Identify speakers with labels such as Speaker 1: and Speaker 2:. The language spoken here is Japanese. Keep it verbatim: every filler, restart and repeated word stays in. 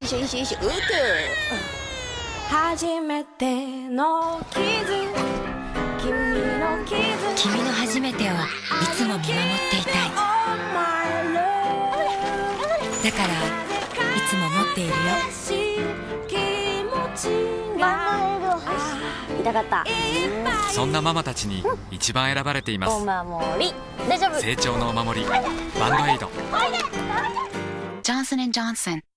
Speaker 1: いしょいいしょいいしょ、うっと。
Speaker 2: 初めての傷、君の傷、
Speaker 3: 君の初めてをいつも見守っていたい。だからいつも持っているよ。
Speaker 1: 痛かった。
Speaker 4: そんなママたちに一番選ばれています。
Speaker 1: お守り大丈夫。
Speaker 4: 成長のお守り、バンドエイド。
Speaker 3: ジョンソンエンドジョンソン